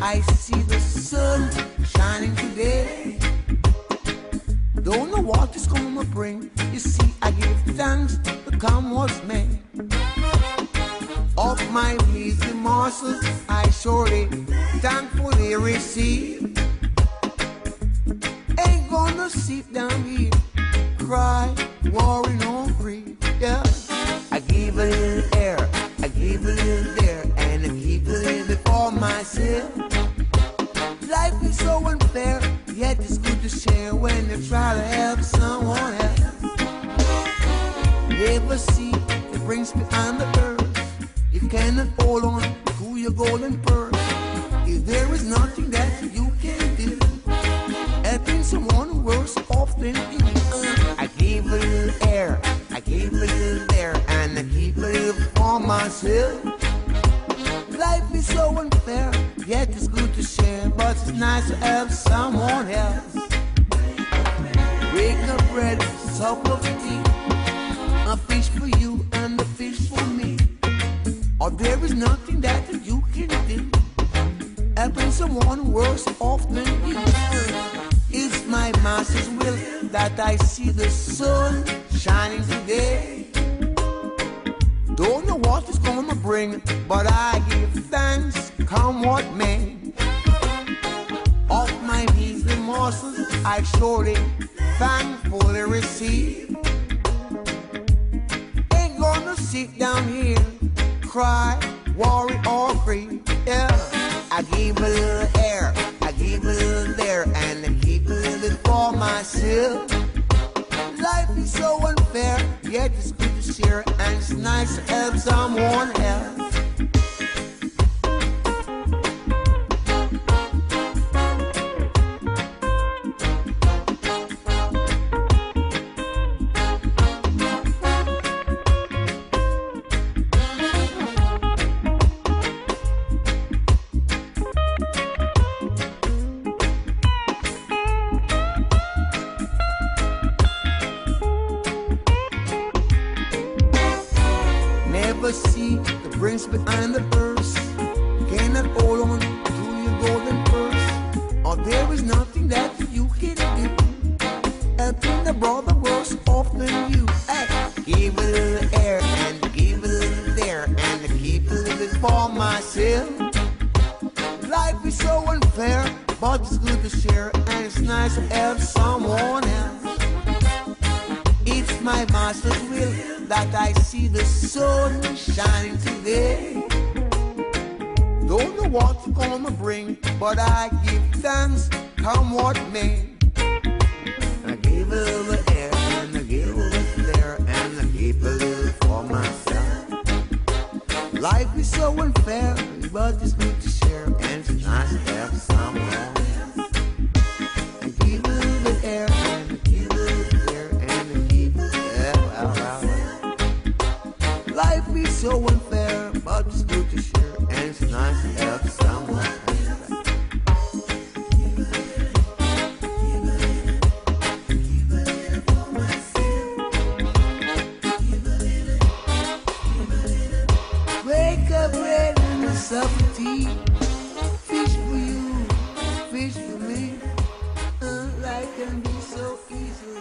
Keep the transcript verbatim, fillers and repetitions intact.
I see the sun shining today. Don't know what it's gonna bring. You see, I give thanks to come what's made. Of my measly morsels, I surely thankfully receive. Ain't gonna sit down here, cry, worry, no grief. Yeah, I give a little air, I give a little there, and I keep a little for myself. Life is so unfair, yet it's good to share when you try to help someone else. Never see the brings behind the earth. You cannot hold on to your golden purse. If there is nothing that you can do, helping someone worse off than you. Uh, I give a little air, I give a little there, and I keep a little for myself. Life is so unfair, yet it's good to share, but it's nice to help someone else. Break up bread, sup of tea, a fish for you and a fish for me. Or there is nothing that you can do, helping someone worse off than you. It's my master's will that I see the sun shining today. Don't know what it's gonna bring, but I give thanks, come what may. Of my measly morsels, I surely thankfully receive. Ain't gonna sit down here, cry, worry, or grieve. Yeah, I give a little air, I give a little there, and I keep a little for myself. Life is so unfair, yet it's good to share, and it's nice to help someone else. Never see the brings behind the purse. Cannot hold on to your golden purse. Or there is nothing that you can do, helping the brother worse off than you. Hey, give a little air and give a little there, and I keep a little for myself. Life is so unfair, but it's good to share, and it's nice to help someone else. It's my master's will that I see the sun shining today. Don't know what it's gonna bring, but I give thanks, come what may. I give a little air, and I give a little there, and I keep a little for myself. Life is so unfair, but it's good to share, and it's nice to have someone else. I give a little air, and I give a little there, and I keep a little out. Life is so unfair, but it's good to share, and it's nice to help someone else. Wake up, bread and a sup of tea. Fish for you, fish for me. Uh, life can be so easy.